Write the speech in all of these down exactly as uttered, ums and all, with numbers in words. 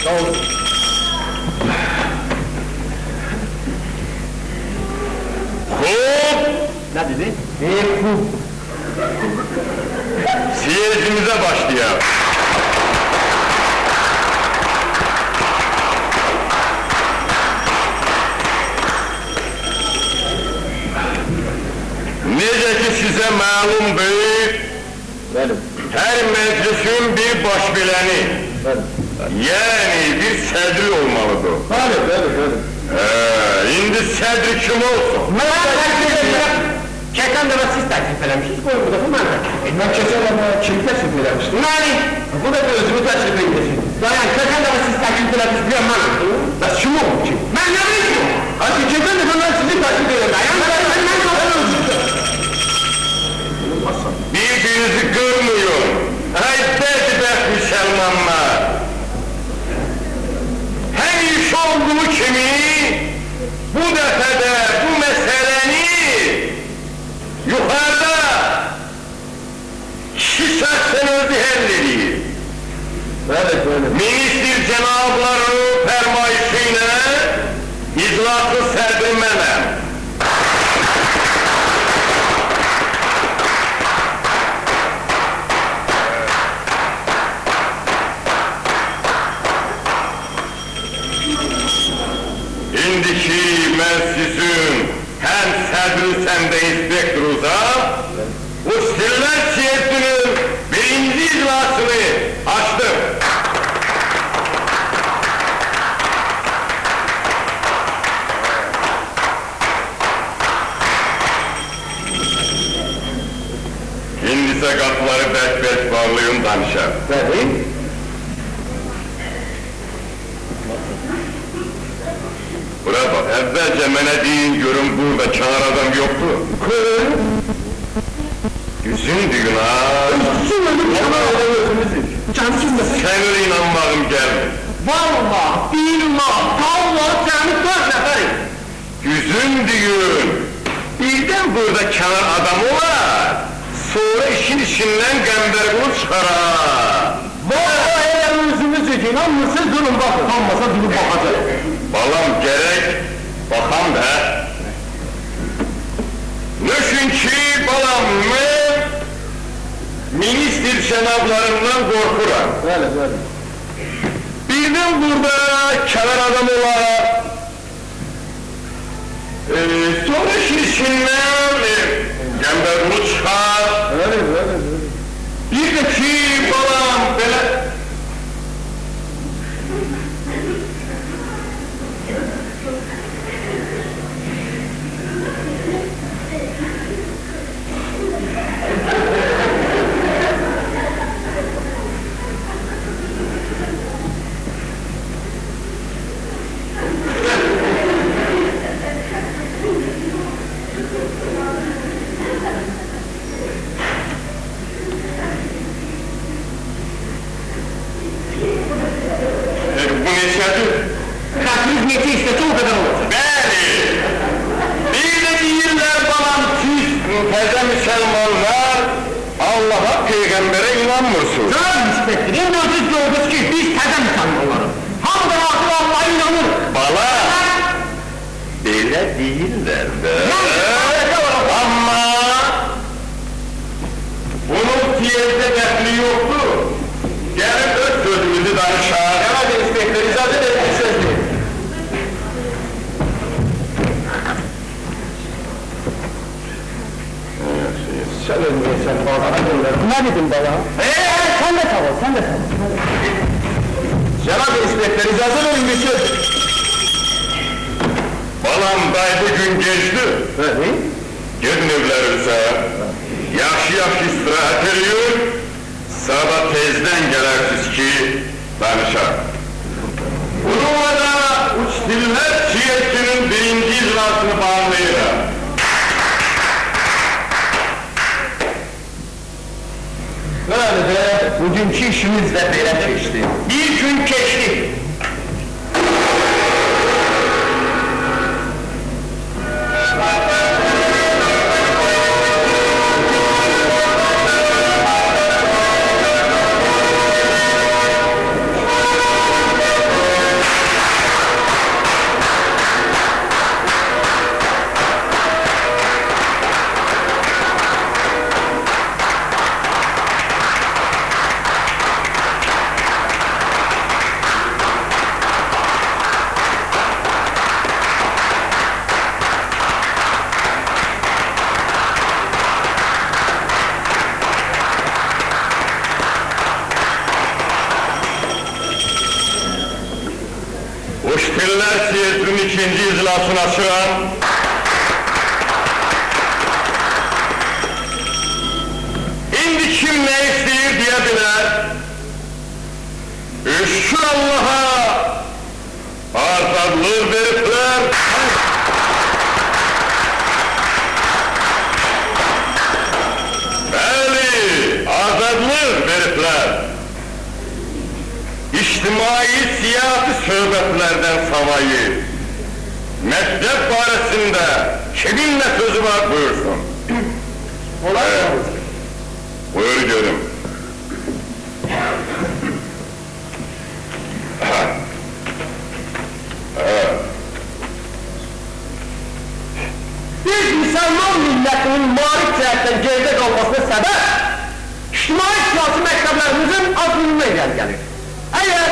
Sağ olun. Kup! Ne dedi? Bir kup! Seyircimize başlayalım. Necə ki size malumdur, her meclisin bir başbileni, yani bir sedri olmalıdır. Bəli, bəli, bəli. Ee, indi sedri kim olsun? Mən təklif edirəm. Keçən dəfə siz təklif eləmişsiniz, qoyun bu dəfə mən təklif edirəm. Mən keçən dəfə kimi təklif eləmişdim? Məni! Bu dəfə özümü təklif edirəm. Dayan, keçən dəfə siz təklif eləmişsiniz, biləm mən olsun. Bəs kim oldu ki? Mən nə bileyim ki? Hadi keçən dəfə mən sizi təklif edirəm. Dayan, dayan, mən mən olsun. Birbirinizi kırmıyor. Hay bedbet Müslümanlar. Her iş olduğu kimi bu defede bu meseleni yukarıda kişi şahsen özü hallediyor. Evet, öyle. Minister cenabları fermayışıyla iclası serdirmemem. İndiki mən sizin hem sədri səndə inspektoruza bu stiller siyasının birinci iclasını açtım. İndi ise kapıları bək-bək bağlayın danışar. Bəli. Bura bak, evvelce mənə deyin görün burada kenar adam yoktu. Kırın. Yüzün düğün ha. Kim ölüm kenar adam özümüzün? Canı kim desin? Sen öyle inanmağım gelmedi. Vallahi, billah, tallah, səni dört nəfərik. Yüzün düğün. Birden burada kenar adam olar. Sonra işin içinden qəmbər qulu çıxarar. Vallahi eğer özümüz için inanmırsınız durun bakın. Olmasa durup bakacak. Balam gerek bakam da. Nöşün ki balam mən minister cenablarından korkuram. Böyle böyle. Birden burada kenar adam olar. Ee, sonra işin içinden e, qəmbər qulu çıxar. Öyle böyle böyle. Bir de ki balam belə bu neçədir? Kaçınız neti istese o kadar olur. Bəli! Bir de deyirlər balam siz təzə müsəlmanlar Allah'a, Peyğəmbərə inanmırsınız. Söz inspektörün özünüz gördünüz ki biz təzə müsəlmanlarız. Hamıdan artıq Allah'a inanır. Bala! Belə deyirlər də. Amma bunun siyasete dəxli yoktur. Gəlin öz sözümüzü danışar. Evet inspektör icazə verin bir söz deyin. Sen ölmeysen bazara gönder. Ne dedim bana? Eee sen de sağ ol, sen de sağ ol. Cenab-ı inspektör icazə verin bir söz. Balam day bugün geçti. Evet. Gidin evlerinize. Yaxşı-yaxşı istirahat ediyor. Sabah tezden gelersiniz ki danışar. Bununla da Uç Diller Siyasının birinci icrasını bağlayırlar. Böyle de bugünkü işimiz de böyle geçti. Bir gün geçti. ikinci iclasını açıram. İndi kim ne isteyir diye bilər. Şükür Allah'a azadlıq veriblər. Bəli, azadlıq veriblər. İctimai siyasi söhbətlərdən savayı məktəb barəsində kimin nə sözü var buyursun. Olay mı? Buyur görüm. Biz müsəlman millətinin maarif cəhətdən geridə qalmasına səbəb ictimai siyasi məktəblərimizin azlığına irəli gəlir. Əgər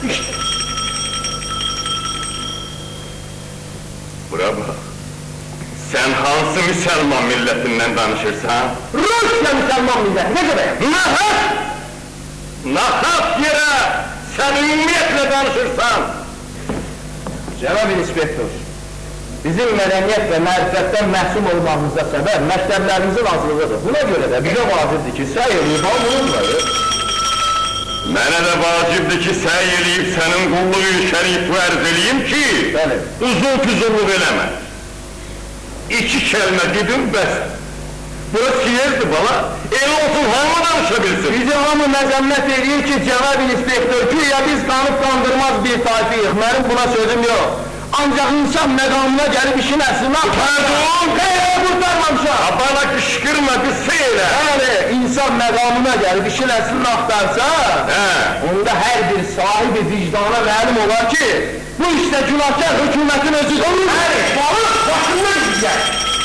Bura bax, sən hansı müsəlman millətindən danışırsan? Rusiya müsəlman milləti, nə qədəyəm? Nahaq! Nahaq yerə sən ümumiyyətlə danışırsan! Cənab inspektor, bizim mədəniyyət və mərifətdən məhsum olmamızda səbəb məktəblərimizin azlığıdır. Buna görə də bizə vacibdir ki, səy eləyib alınırlar. Mənə də vacibdir ki, səy eləyib sənin qulluğun şərifi ərz eləyim ki, Bəli. uzun tüzurluq eləmə. İki kəlmə dedim bəs. Bura siyerdir bala, el olsun hamı danışa bilsin. Bizi hamı məzəmmət edir ki, cənab inspektor, güya biz qanıb qandırmaz bir tayfıyıq. Mənim buna sözüm yox. Ancaq insan məqamına gəlib işin əslini Pardon! Xeyr, qurtarmamışam. Bana qışqırma, qıssa elə. Bəli, insan məqamına gəlib işin əslini axtarsa, Hə. onda hər bir sahibi vicdana məlum olar ki, bu işdə günahkar hökumətin özüdür. Bəli, balıq başından gidər.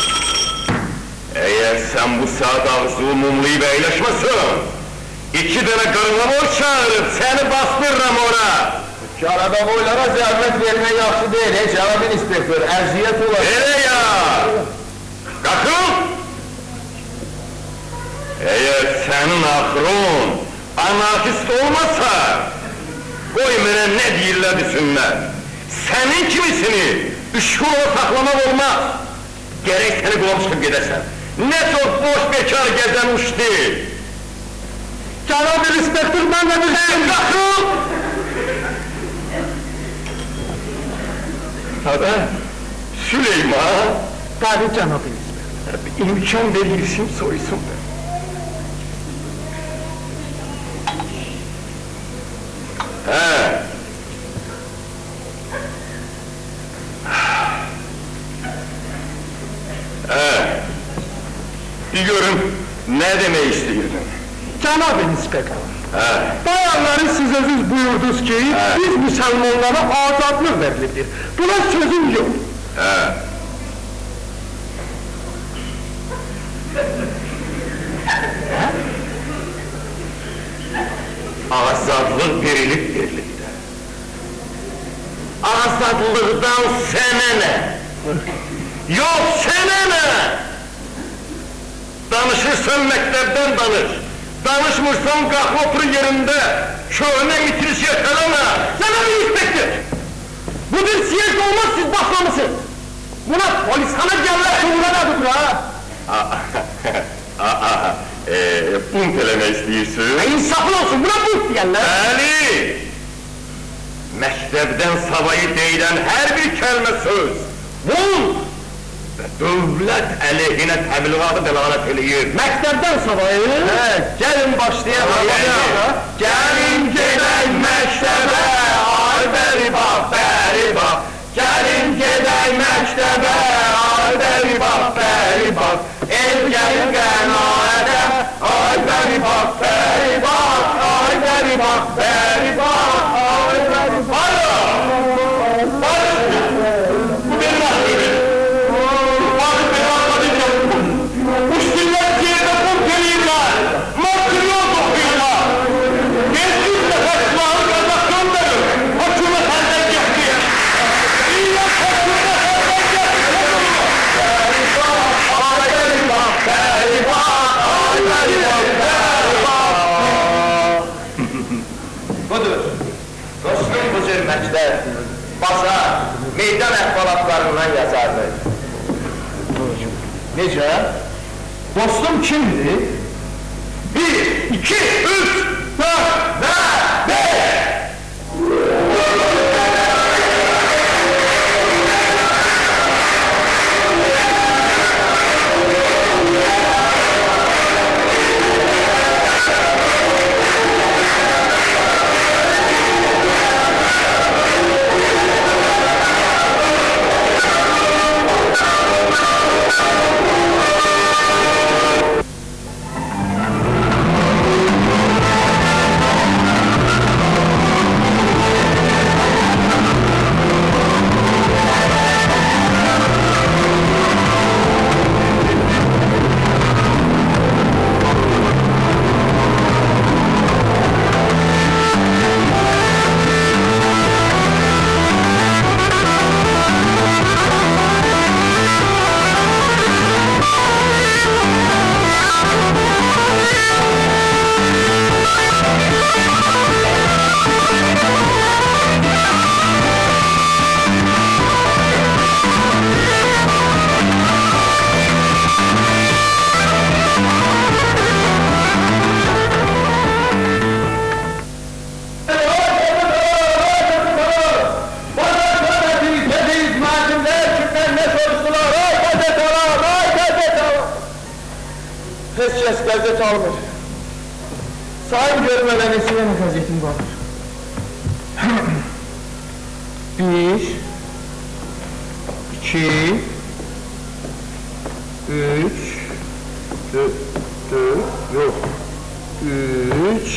Eğer sen bu saat ağzını mumlayıp eyleşmesin, iki tane karılamor çağırıp seni bastırırım ora. Karababoylara zəhmət vermək yaxşı deyil, ey cənab inspektor, əziyyət olar. Hele ya! Kalkın! Eğer senin aklın anarşist olmasa, koy mənə ne deyirlər desinlər. Senin kimisini üç kul saklamak olmaz. Gerek seni qolum çıxıb gedəsən. Ne çok boş bekar gezen uçtu. Cənab inspektor, mən də bir Sen kalkın! Hadi, Süleyman! Tabii cənab inspektor. İmkan verilsin soysun da. He. He. Bir görün, ne demek istiyorsun? Cənab inspektor, He. bayanları siz özünüz buyurdunuz ki, He. biz müsəlmanlara azadlıq verilidir. Buna sözüm yok. He. Azadlık verilip birlikte. Azadlıktan sene ne? Yok sene ne? Danışırsan mektepten danış. Danışmırsan kalk otur yerinde. Şöyle mitris yakalama. Cənab inspektor, bu bir siyasi olmaz, siz başlamışsınız. Buna polishana gəllər, şuuradadır ha. Aa, eee, bunt eləmək istəyirsin? İnsaflı olsun, buna bunt deyənlər. Bəli! Məktəbdən savayı deyilən hər bir kəlmə söz, bunt və dövlət əleyhinə təbliğatı dəlalət eləyir. Məktəbdən savayı, hə, gəlin başlayaq. Gəlin gedək məktəbə, ay bəri bax, bəri bax. Gəlin gedək məktəbə, ay bəri bax, bəri bax. El gəlir qənaətə, ay bəri bax, bəri bax. Ay bəri bax, bəri bax, ay bəri bax. Barış! Barış! Bu benim aklımdır. Barış benim aklımdır. Üstünler yerdə kum gelirlər, matriyon toplayırlar. Geçsiz nəfəs silahı qazaq göndərir, hökumət əldən getdi. İyyət hökumət əldən getdi. Bəri bax, ay bəri bax, bəri bax, ay bəri bax, bəri bax. Budur, dostum bu cür məktəb, basar, meydan əhvalatlarından yazardı. Necə? Dostum kimdir? Bir, iki, üç, dört ve beş! Heç kəs qəzet almır. Sayın görmədən neçə mi qəzetim qalır? Bir, iki, üç, dört, dört, yox, üç,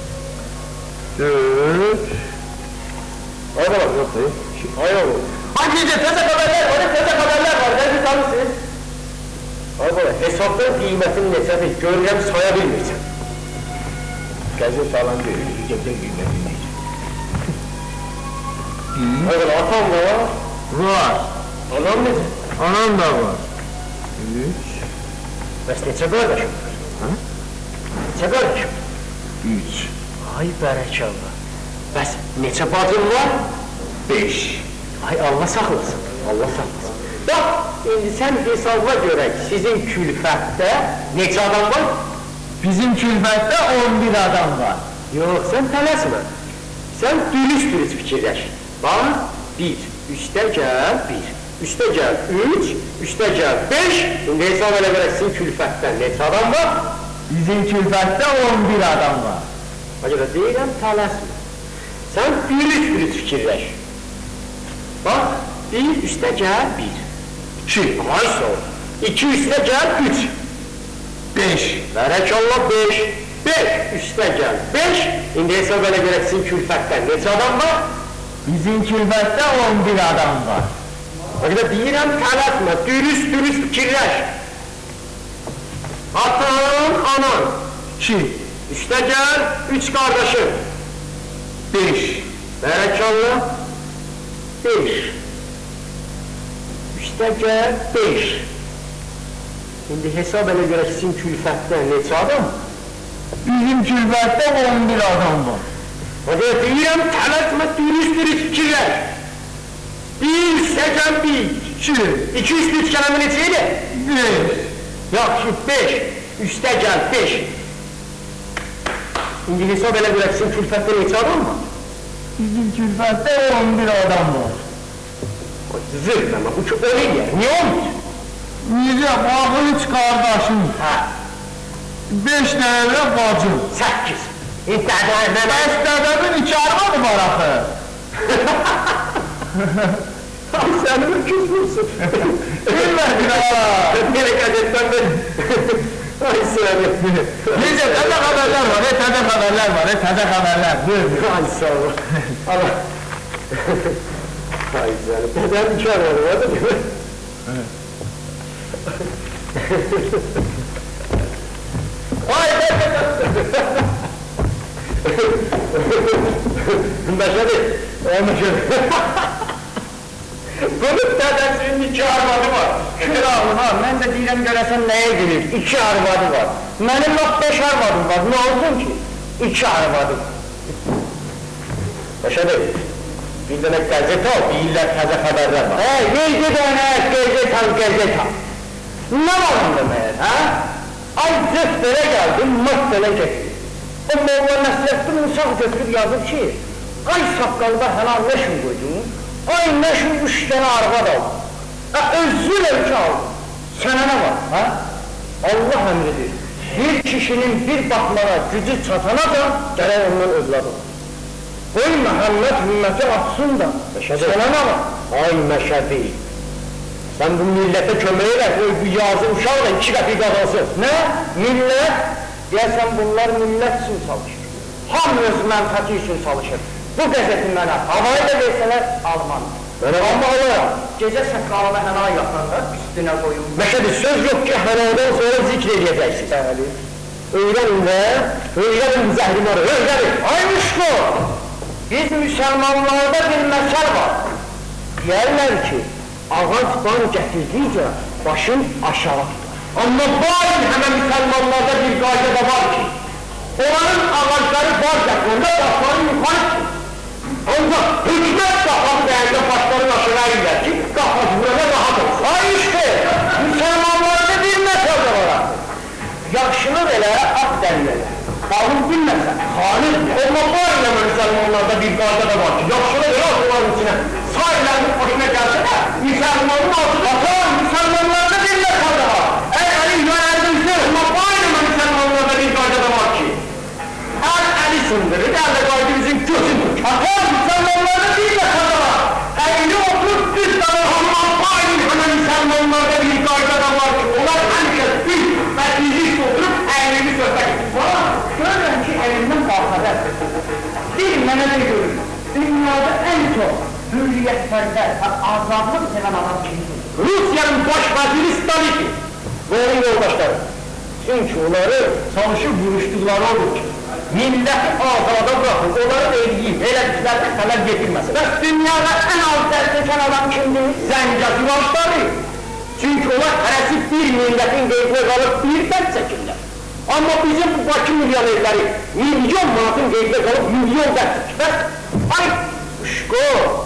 dört, ay bak yox da, ay oğlum. Ay gece təzə xəbərlər var, təzə xəbərlər var, qəzet alırsınız. Ay bala, hesabdan qiymətini neçədir, görürəm saya bilmirsən. Qəzet alan görür, hesabdan qiymətini necə. Ay bala, atam var? Var. Anam necə? Anam da var. Üç. Bəs neçə qardaşım var? Ha? Neçə qardaşım? Üç. Ay bərəkallah. Bəs neçə bacım var? Beş. Ay Allah saxlasın, Allah saxlasın. Bax, indi sən hesabına görək, sizin külfətdə neçə adam var? Bizim külfətdə on bir adam var. Yox, sən tələsmə. Sən dürüst-dürüst fikirləş. Bax, bir, üstə gəl, bir, üstə gəl, üç, üstə gəl, beş. İndi hesab elə görək, sizin külfətdə neçə adam var? Bizim külfətdə on bir adam var. Acaba deyirəm, tələsmə. Sən dürüst-dürüst fikirləş. Bax, bir, üstə gəl, bir. İki, ay sağ ol. İki üstə gəl, üç. Beş. Bərəkallah, beş. Beş, üstə gəl, beş. İndi hesab elə görək, sizin külfətdən neçə adam var? Bizim külfətdə on bir adam var. Bakıda deyirəm, tələsmə, dürüst-dürüst fikirləş. Atan, anan. İki. Üstə gəl, üç qardaşım. Beş. Bərəkallah, beş. Üstə gəl, beş. İndi hesab elə görək, sizin külfətdən neçə adam? Bizim külfətdə on bir adam var. Bakıda deyirəm, tələsmə, dürüst-dürüst fikirləş. Bir, səkən, bir. İki. İki üstü üç kələmi neçəydi? Beş. Yaxşı, beş. Üstə gəl, beş. İndi hesab elə görək, sizin külfətdə neçə adam var? Bizim külfətdə on bir adam var. Zırh ama, bu çok öyle ya, niye olmuş? Necə, baxın üç qardaşım. Hə. Beş dənələ bacım. Səkkiz. İntədəmə. Beş dədəmin iki arvadı var axı. Ay, sən mürküz vursun. Bilmədin hala. Belə qəzetdən ben. Ay, səni. Necə, təzə xəbərlər var, təzə xəbərlər var, təzə xəbərlər. Buyur. Ay, sağ ol. Allah. Ay canım, neden iki arvadı vardı değil mi? Evet. Ay ben de Meşhedi, o meşhedi. Bunun dedesinin iki arvadı var. Kralım ha, ben de deyirəm görəsən neye gelir? İki arvadı var. Benim bak beş arvadım var, ne olsun ki? İki arvadı. Meşhedi. Bir dənə qəzet al, deyirlər təzə xəbərlər var. Hə, gecə dənə, qəzet al, qəzet al. Nə var onda məyər, hə? Ay zöf belə gəldim, mırt belə getdim. O Molla Nəsrəddin Uşaq götürüb yazıb ki, ay saqqalda helal nə şun qoydun? Ay nə şun üç dənə arvad al. Hə, özür ölkə al. Sənə nə var, hə? Allah əmridir. Bir kişinin bir baxmana gücü çatana da gərək ondan övladı. Qoy Məhəmməd hümməti atsın da, sənə nə var? Ay Məşədi, sən bu millətə kömək elə, bu yazı uşaqla iki qəpik qazansın. Nə? Millət? Deyəsən bunlar millət üçün çalışır. Ham öz mənfəti üçün çalışır. Bu qəzeti mənə havayı da versələr, alman. Amma alayam, gecə səqqalına həna yaxanda üstünə qoyun. Məşədi, söz yox ki, hənadan sonra zikr edəcəksiniz. Bəli. Öyrənin də, öyrənin zəhrimarı, öyrənin. Ay müşko! Biz müsəlmanlarda bir məsəl var. Deyərlər ki, ağac ban gətirdikcə başın aşağı tutar. Amma bazen həmən müsəlmanlarda bir qayda da var ki, onların ağacları bar gətirində başları yuxarı tutur. Ancaq hükmət qapası dəyəndə başların aşağı ilər ki, qapası burada rahat olsun. Ay işte, müsəlmanlarda bir məsəl da var artıq. Yaxşılıq elə, ak dəllər. Qalın bilməsən, xalid. Amma bazen həmən müsəlmanlarda bir qayda da var ki, yaxşılıq elə onların içinə sahirlərinin başına gəlsə də, müsəlmanın altı atar, müsəlmanlarda bir məsəl da var. Əli yönəldilsin, amma bazen həmən müsəlmanlarda bir qayda da var ki, əl əli sındırır, əl də qaydı bizim gözün atar, müsəlmanlarda bir məsəl da var. Əyli otur, düz dalır, amma bazen həmən müsəlmanlarda bir qayda da var ki, onlar həmkəs düz və dizlik oturup əylini söhbət edir. Görürəm ki, əlindən qalxadır. Bir mənə də görür, dünyada ən çox hürriyyətpərvər, azadlıq sevən adam kimdir? Rusiyanın baş vəziri Stalindir və onun yoldaşları. Çünki onları çalışıb vuruşduqları odur ki, milləti azada bırakın, onları da eləyib, elə bizlərdə xələl getirməsin. Bəs dünyada ən az dərd çəkən adam kimdir? Zəngəzi başları. Çünki onlar hərəsi bir millətin qeydinə qalıb bir dərd çəkirlər. Amma bizim bu Bakı milyonerləri milyon manatın qeydinə qalıb milyon dərd çəkirlər. Ay, uşqo,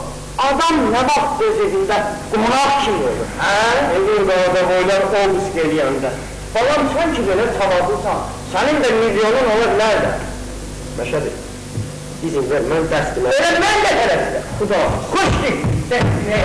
adam nə vaxt öz evində qonaq kimi olur, hə? Elində adam oylar olmuş geliyəndə. Balam, sən ki belə savadlısan, sənin də milyonun olur nerede? Məşədir, izin ver, mən dəstime. Öyle mən də tərəfdə. Xuda, xoş dik, dəstime.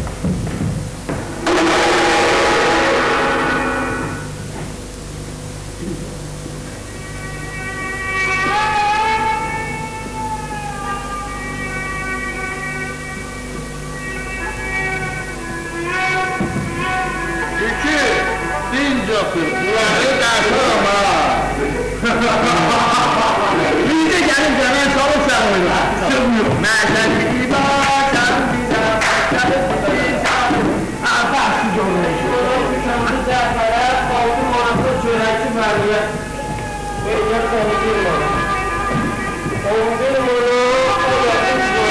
Bizde gelin hemen salıp sen oyna. Sırmıyor. Mersen bir bacan bize, bacanı bize. Afaksız olmuş. Şanlı zafere, altı manatlı çörekçi verdiye. Böyle konuşur mu? Ondur mu? Oyatız mu?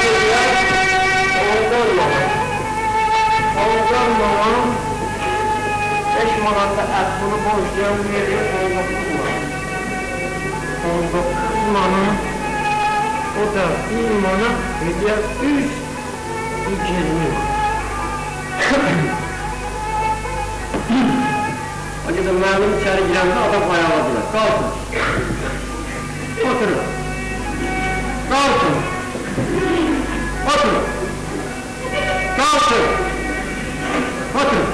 Ondur mu? Ondur mu? Beş manatlı et bunu borçlayan veriyor, on dokuz manat. On dokuz manat, o da bir manat, ediyor üç, üç yirmi. Acıda məlim içeri girəndə adam ayağladılar, qalsın. Oturun. Qalsın. Oturun. Qalsın. Oturun.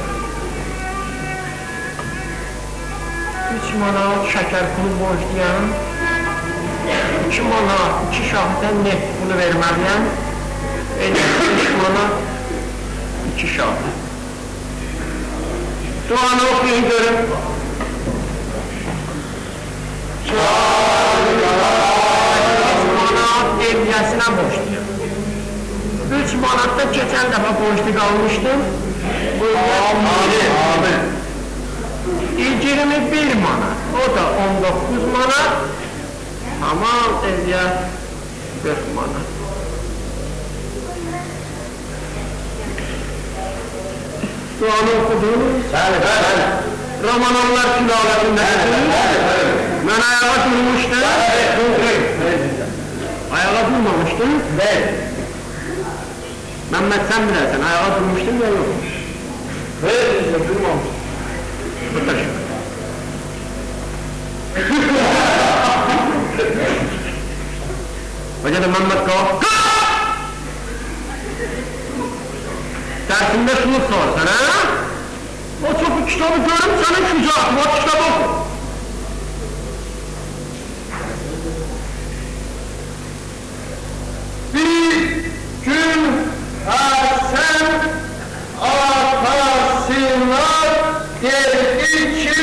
Üç manat şəkər pulu borcluyam, iki manat, iki şahdən neft pulu verməliyəm, beş manat, iki şahdən. Duanı oxuyun görün. Üç manat evliyəsinə borcluyam. Üç manatda keçən dəfə borclu qalmışdım. Amin, amin. yirmi bir manat, o da on dokuz manat, tamam evliya qırx manat. Duanı okudunuz? Bəli, bəli. Romanovlar sülaləsində mən ayağa durmuştum. Ayağa durmamışdım. Bəli. Mehmet sen bilersen, ayağa durmuştun ya yok. Hayır, işte durmamıştım. Bu taşı. Hoca da Mehmet kalk. Dersinde şunu sorsan ha? O çok kitabı görüp senin şucağın, o kitabı oku. Bir gün Hasan atasına dedi ki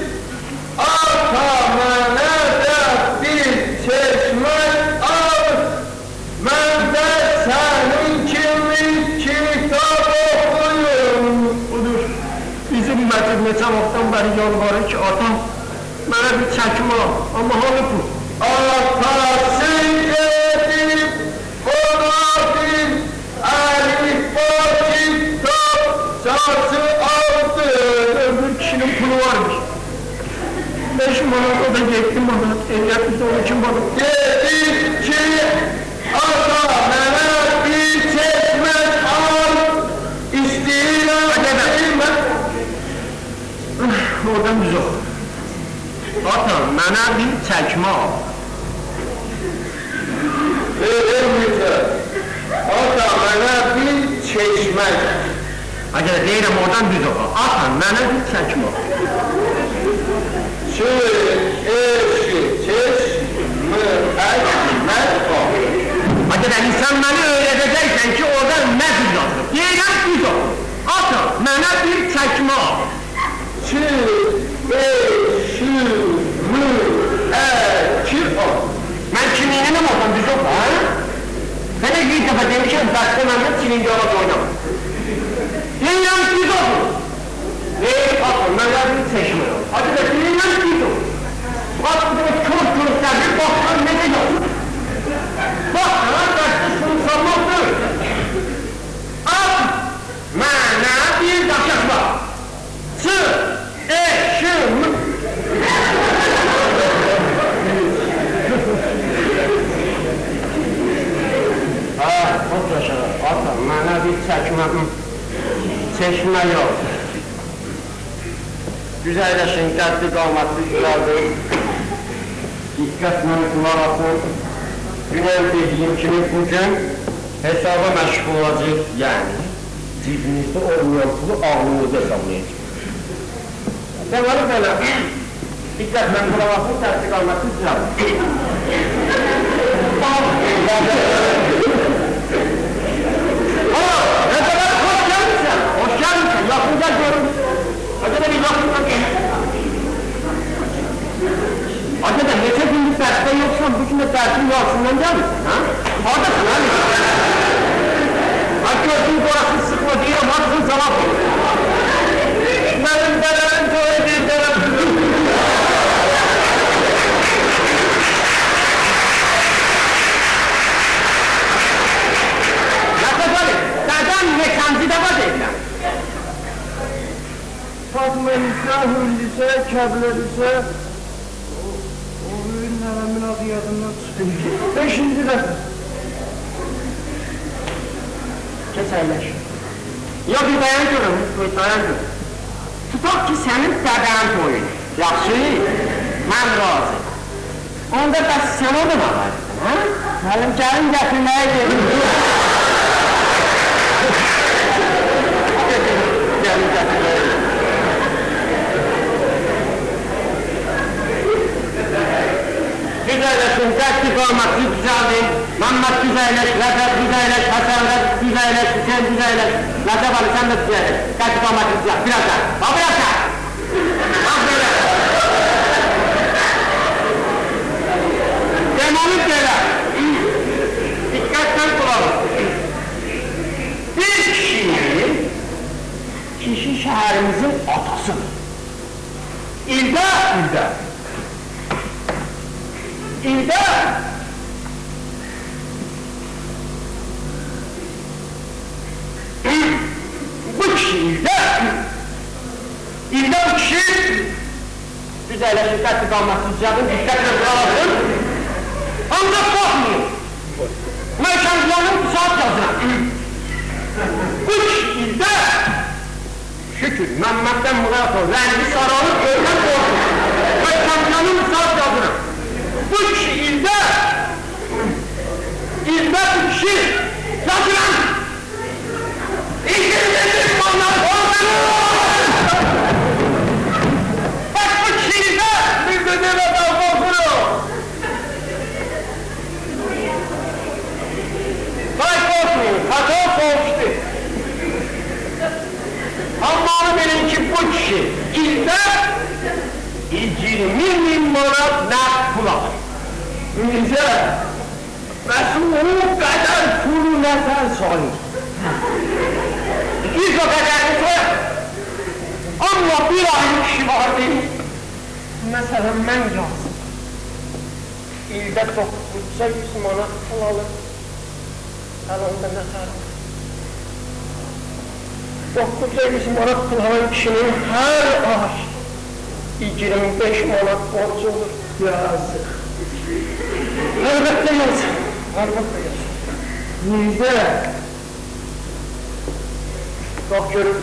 atamana da bir çeşme al, ben de senin kimi kitap okuyum. Budur. Bizim Məcid neçə vaxtdan bəri yalvarır ki, atam mənə bir çəkim al, amma halı bu. Atası gedib ona bir əlifba kitap sazı aldı. Öbür kişinin pulu varmış. Beş manat o da getdi manat, ehliyatlısı onu kim bakır? Dedi ki ata mənə bir çeşmək al, istəyirəm bilməm. Oradan düz oxu. Atam, mənə bir çəkmə al. Vermirsə, ata mənə bir çeşmək. Acaba deyirəm oradan düz oxu. Atam, mənə bir çəkmə al. Şu eşi çeşmi əkmək al. Acaba insan məni öyrədəcəksən ki, oradan nə düz oxu? Deyirəm düz oxu. Atam, mənə bir çəkmə al. Şu eşi mü əki al. Mən kimliğinəm oradan düz oxu, ha? Sənə bir dəfə demişəm, dərsdə məndən çilinci olaq oynama. Deyirəm düz oxu. Deyir, atam, mənə bir çəkmə al. Acaba deyirəm düz oxu. Bak, bu kör körüklərdir, baxsan necə yoxdur? Bak, sana dərsdə şunu sanmaqdır. At, mənə bir daşaq var. Çı, eşim. Ha, o daşaq, atam, mənə bir çəkmə, çəkmə yox. Güzəlləşin, qəddli qalması güzəldir. Diqqətlə qulaq asın. Günel dediyim kimi bugün hesaba məşğul olacaq, yəni cibinizdə olmayan pulu ağlınızda hesablayacaq. Deməli belə, diqqətlə qulaq asın, qəddli qalması güzəldir. Hala, ne kadar hoş gelmişsin, hoş gelmişsin, yakında görün. Acaba bir yakında görün. Acaba neçə gündür dərsdə yoxsan, bu gün də dərsin yolsundan gəlmişsin, ha? Haradasın, ha? Ha, gördüğün qorasını sıxma deyirəm, harasını cavab verir. Mənim dələrim toy edir, dələm. Yaqıb Ali, dədən neçənci dəvə deyirəm? Fatmenisə, hündüsə, kəblədisə, Nərəmin adı yadından çıxıyor. Beşinci dəfə. Keç əyləş. Ya bir dayan görüm, dayan görüm. Tutaq ki, sənin dədənin toyun. Yaxşı, mən razı. Onda da sən o da var, ha? Mənim gəlin gətirməyə gedim. Gəlin gətirməyə gedim. Güzəlləşin, dərsli qalması güzəldir. Məmməd güzəlləş, Rəzəb güzəlləş, Həsən Rəzəb güzəlləş, Hüseyin güzəlləş. Rəzəb Ali, sən də güzəlləş. Dərsli qalması güzəlləş, biraz da. Ha, biraz da. Ha, belə. Deməli belə. Diqqətlə qulaq. Bir kişi, kişi şəhərimizin atasıdır. İldə, ildə. İldə bu kişi ildə ildə bu kişi güzəlləşir, dəstək qalması düzəldir, diqqətlə qulaq ancaq baxmayın. Mən kəndlərin saat yazıram. Üç ilde şükür Mehmet'ten murat ol. Rengi sararıp görmem korkun. Ve kamyonun saat yazırım. Üç ilde ilde üç kişi yazıram. İngilizce'nin manları korkunur. Bak bu kişiyle bir de demeden korkuyor. Vay korkmayın, hata soğuştu. Ama benimki bu kişi, ilde yirmi bin manat nakd pul alır. Güzel. Nasıl o kadar pulu neden soruyor? Biz o kadar tutar. Ama bir ayrı kişi var değil. Mesela ben yazdım. İlde dokuzca yüz manat pul alır. Alanda ne kadar? Dokuzca yüz manat pul alan kişinin her ay yirmi beş manat borcu olur. Yazık. Elbette yazık. Elbette yazık. Nize. Bak görün.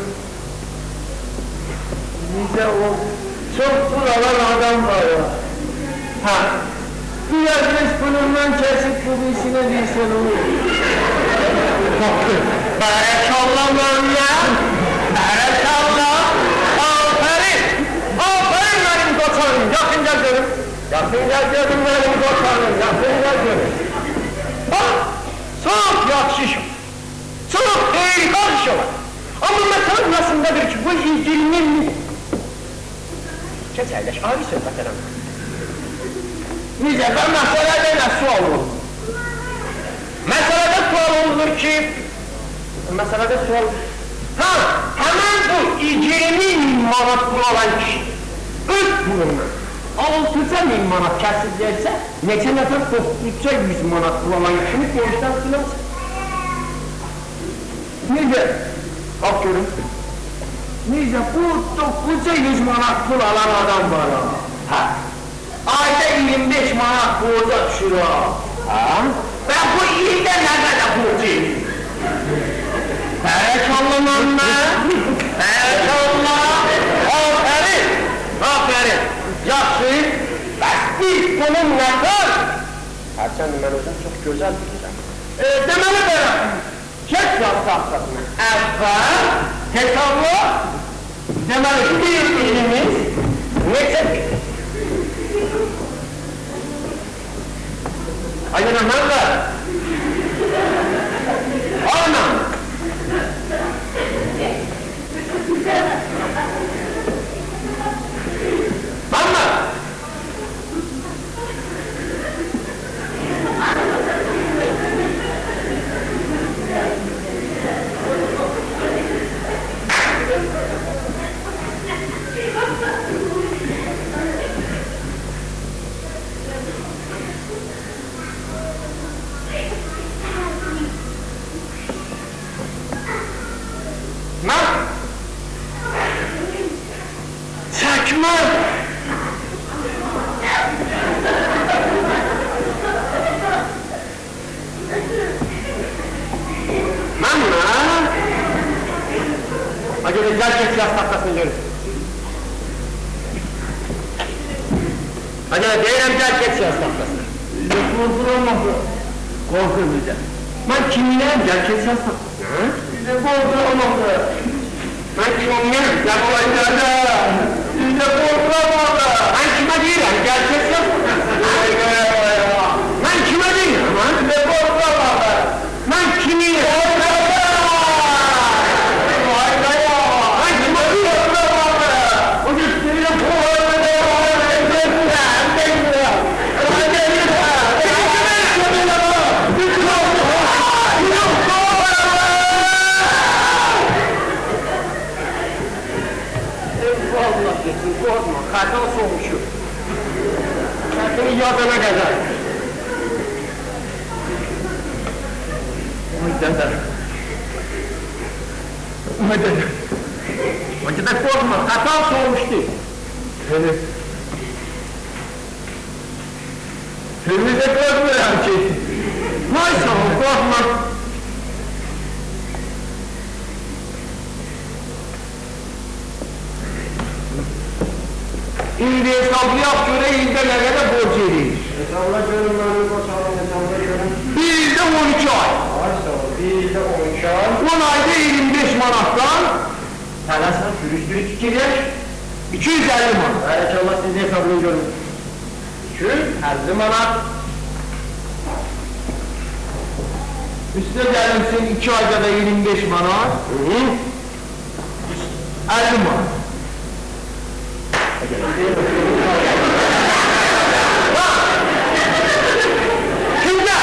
Nize o çok pul alan adam var ya. Ha. Biraz beş pulundan kesip bu işine değilsen olur. Baktı. Berekallah lan ya. Berekallah. Aferin. Aferin benim koçlarım. Yakın gel görün. Yakın gel görün benim koçlarım. Yakın gel görün. Bak. Çok yakışış. Çok harika bir şey var. Ama mesela nasıldır ki bu ilgilinin... Keçerleş, abi söz bakalım. Nice, ben meselede ne sual olur? Meselede sual olur ki... Meselede sual... Ha, hemen bu yirmi manat pul olan kişi... Üç pulundan altıca bin manat kesilirse... Neçə nəfər dokuzca yüz manat pul olan kişini borçtan silarsın. Nice? Bak görün. Nice, bu dokuzca yüz manat pul alan adam var ha. Ayda yirmi beş manat borca düşür ha. Ve bu ilde ne kadar borcu? Berekallah manna. Berekallah. Aferin. Aferin. Yaxşı. Bəs bir bunun ne kadar? Hərçənd mən özüm çox gözəl bilirəm. E, deməli belə. Çek yaz tahtasına. Əvvəl, hesabla, deməli bir ilimiz neçə bilir? Aynen Məhəmməd. Aynen. Məhəmməd. Çəkmə! Mənmə? Ha görə gəl geç yaz tahtasını görün. Ha görə deyirəm gəl geç yaz tahtasını. Qorxulanmadı. Qorxulmayacaq. Mən kiminəm gəl geç yaz tahtasını? Bizə qorxulanmadı. Mən kimiyəm gəl qoyacaqda. Bizə qorxulanmadı. Mən kimə deyirəm gəl geç yaz tahtasını? Mən kimə deyirəm? Bizə qorxulanmadı. Mən kimiyəm? Korkma, kartal soğumuşu. Kartını yadına kadar. Oy dede. Oy dede. Önceden korkma, kartal soğumuştu. Evet. Hürmüze korkmuyorum ki. Neyse o korkma. hesablayaq görə ildə nə qədər borc edir? Hesabla görün, mənim boşalım, hesabla görün. Bir ildə on iki ay. Ay sağ ol, bir ildə on iki ay. on ayda iyirmi beş manatdan Tələsən, sürüşdürük fikirlər. iki yüz əlli manat. Bərəkallah, siz hesabını görün. iki yüz əlli manat. Üstə gəlimsin iki ayda da iyirmi beş manat. əlli manat. Kimdə?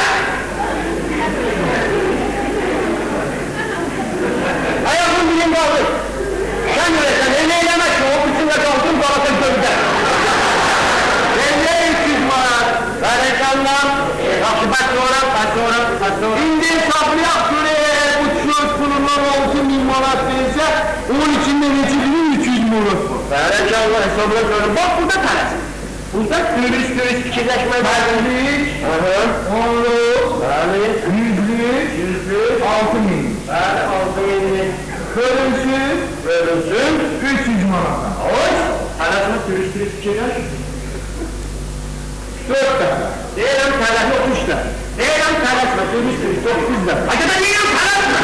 Ayağın bilim qaldı. Sən görəsən, el eyləmək ki, o bütünlə qalsın, qalasa gözdə. elli üç yüz manat. Bərəkallah. Yaxşı, baş sonra, baş sonra, baş sonra. İndi hesablayaq görə eğer bu tişört pulundan olsun bin manat verirse onun içinde neciliği üç yüz manat var. Bərəkallah, hesabla görün. Bak, burada tələsin. Burada dürüst dürüst fikirləşmək Bəllik, onluk, Bəli. yüzlük, Yüzlük. altı min. Bəli, altı minlik. Bölünsün, Bölünsün. üç yüz manatdan. Oy. Tələsini dürüst dürüst fikirləş. dört dəfə. Deyirəm tələsini otuz da. Deyirəm tələsmə, dürüst dürüst dokuz da. Acaba deyirəm tələsmə.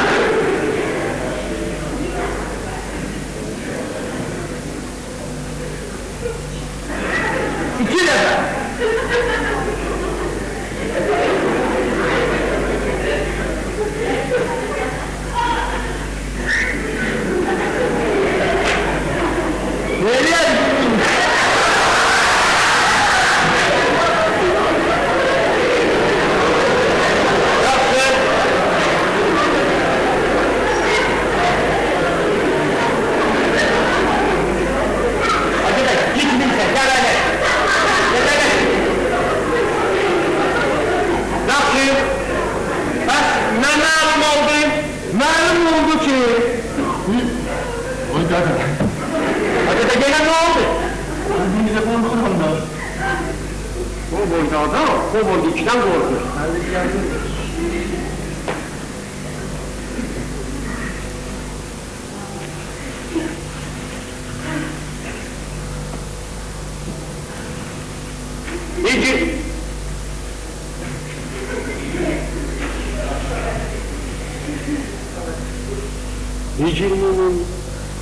İki dəfə. Nereye gittin? Yapsın. Acaba gitmeyse, gel hele. Gel hele. Yaxşı, bəs nə məlum oldu? Məlum oldu ki... Oy, dədə. Acaba gene ne oldu? Bizə qorxuram da. O boyda adam, o boyda ikiden korkuyor. İki. Yirminin.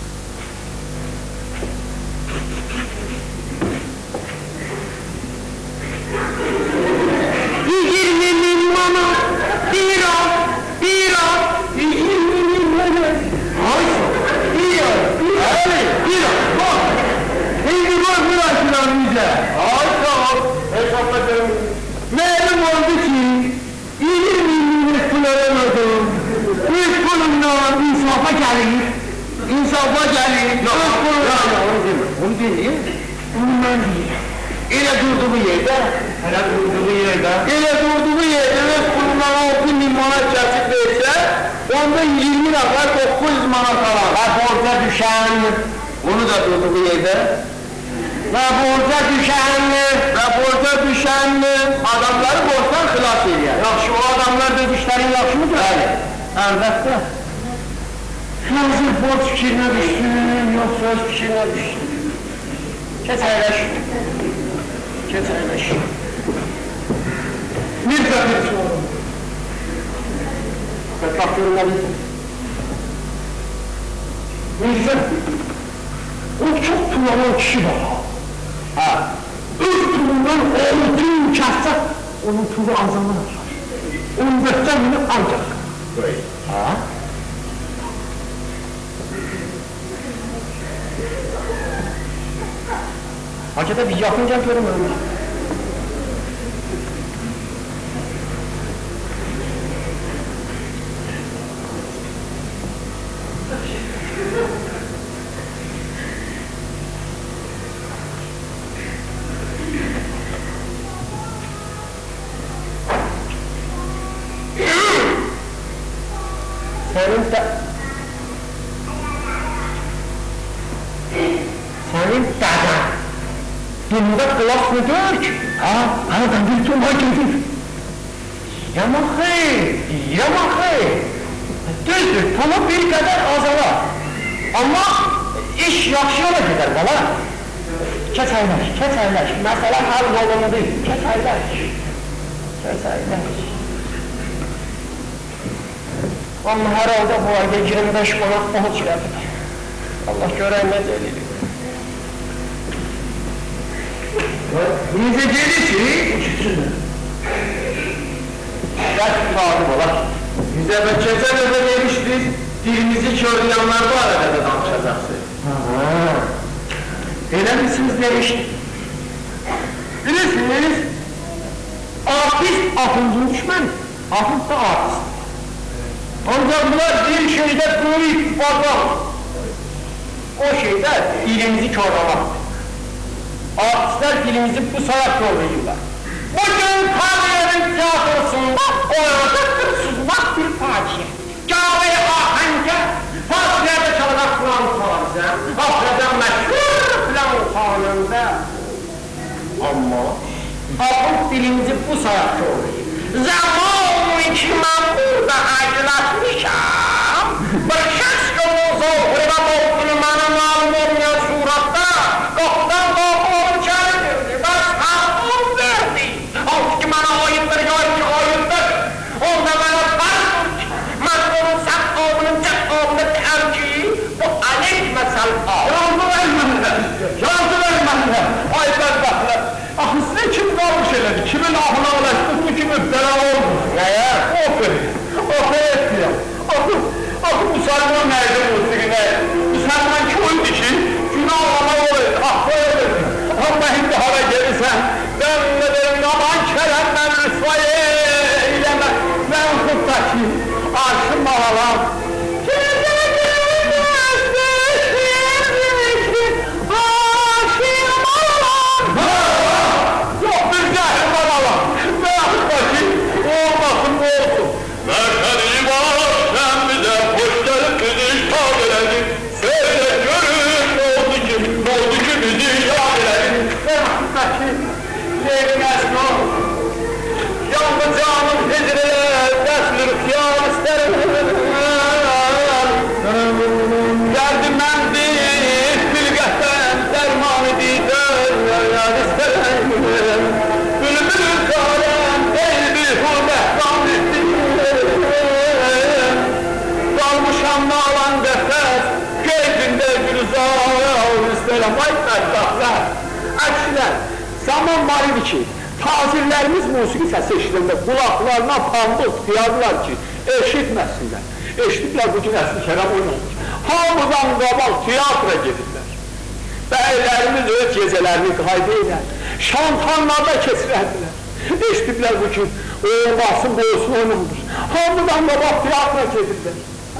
Yirmi min manat, bir ay, bir ay, yirmi min manat. Ay, bir ay, bir ay, bir ay, bak. Şimdi bak bırakılan bize. Ay sağ ol. Hesapla görün. Məlum oldu ki, yirmi min kullanamadım. Üç kulundan insafa gelir, insafa gelir. Yok, Üç yok, kulundan. yok, onu deme. Onu demeyeyim. Onu ben diyeyim. Ele durduğu yerde, hele durduğu yerde. Ele durduğu yerde öz kulundan altı bin manat kesip verse, onda yirmi nəfər dokuz yüz manat alar. Ha borca düşen, onu da durduğu yerde. Və borca düşən, və borca düşən adamları borçdan xilas edir. Yaxşı, o adamlar dediklerin yaxşı mıdır? Bəli. Əlbəttə. Hazır borç fikrinə düşsün, yoxsa öz fikrinə düşsün. Kes əyləş. Kes əyləş. Bir dəfə sorun. Bak görünmelisin. Mirza, o çox pulanan kişi var. Ha. Üç pulundan onu tüm kəssə, onun pulu azalır. on dörtdən bini ancaq. Böyle. Ha. Hakikaten bir yakınca görünmüyor. Senin de... Senin deden... Bunda klas mıdır ki? Ha? Ha, ben bir tüm hakedir. Yaman xeyr, yaman xeyr. Düzdür, pulu bir qədər azalar. Amma iş yaxşı yola gedər, bala. Keçəylər, keçəylər, məsələ hal olundu, keçəylər, keçəylər. Amma hər halda bu ayda iyirmi beş qonaq borc elədi. Allah görək necə elədi. Necə gelir ki? Gəl tutarım olar. Bizə və keçən əvə vermişdir, dilimizi körüyanlar bu arada da danışacaqsınız. Elə misiniz demişdir. Bilirsiniz, artist afınızın düşməni, afınız da artist. Ancaq bunlar bir şeydə böyük ittifaqlar. O şeydə dilimizi köralamak. Artistler dilimizi bu saat yollayırlar. Bugün Tanrı'nın tiyatrosunda oynadıktır sızmak bir facia. Câve-i ahenge, faciada çalacak Kur'an salacağız. Afrika'dan meşhur filan kanunda. Ama halk dilimizi bu saat yollayır. Zaman için ben burada aydınlatmışam. Bir şəxs yolun zorluğuna olduğunu bana malum olmayan suratta kapıdan kapıdan çağırdı. Ben sağlam verdi. Halk ki bana ayıpları gör ki ayıptır. Onda bana vardır ki ben onun saklavının cevabını tercihi bu aleyh mesel al. Yazdı vermemle, yazdı vermemle. Ay bedbahtlar. Axı sizə kim qalmış elədi? Kimin ahına ulaşdınız ki mübtəla oldu? Nəyə? Oper, operet deyəm. Axı, axı müsəlman nəydi musiqi nəydi? Müsəlman ki oydu ki, günah ana olaydı, ahva edirdi. Amma indi hara gelirsən, ben ne derim, aman kərəmdən rüsvay eyləmə. Mən xuddaki arşın mağalam. Əksilər, zaman var idi ki, tazirlərimiz musiqi səsi eşidəndə qulaqlarına pambıq tıyadılar ki, eşitməsinlər. Eşitdiklər bu gün əsli şərab oynanır. Hamıdan qabaq teatra gedirlər. Bəylərimiz öz gecələrini qayda edər, şantanlarda keçirərdilər. Eşitdiklər bu gün olmasın, boğulsun oynanır. Hamıdan qabaq teatra gedirlər.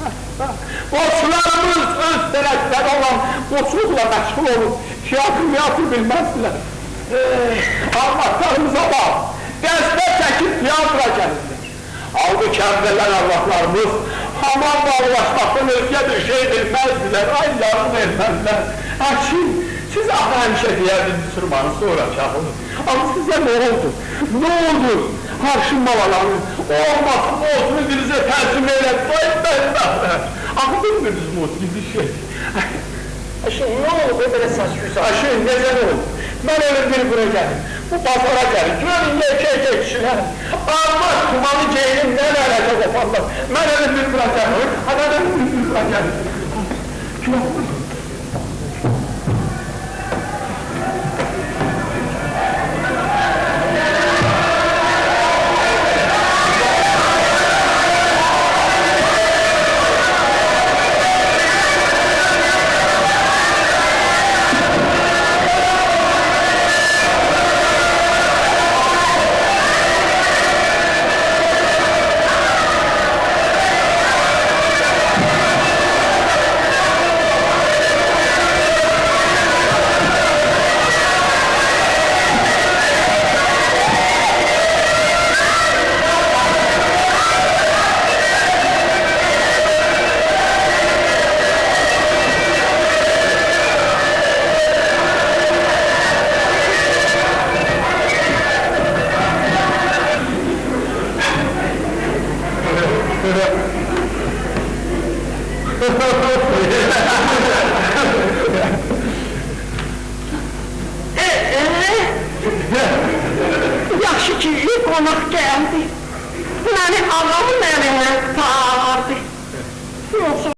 Boçlarımız öz tərəfləri olan boçluqla məşğul olur. Tiyatr miyatr bilməzdirlər. Arvaqlarımıza bax, dəstə çəkib tiyatra gəlirlər. Halbuki əvvəllər arvaqlarımız hamam bağlaşmaqdan özgə bir şey bilməzdirlər. Ay yarım ermənlər. Əkin, siz axı həmişə deyərdiniz Müslümanı sonra çağılır. Amma sizə nə oldu? Nə oldu? Qarşın malalarını, olmasın, olsun dilinizə tərcümə elədi. Ay bəlbəxlər. Axı bilmirdiniz musiqili şey. Aşın, nə oldu belə səs-küsə? Aşın, necə nə oldu? Mən ölüm bir bura gəlim, bu bazara gəlim, görün yekə-yekə kişilər, armaq tumanı geyinim, nə nərəcə qoparlar, mən ölüm bir bura gəlim, hada ölüm bir bura gəlim. Günah buyurun. qonaq gəldi. Məni ağamın əlindən sağardı. Yoxsa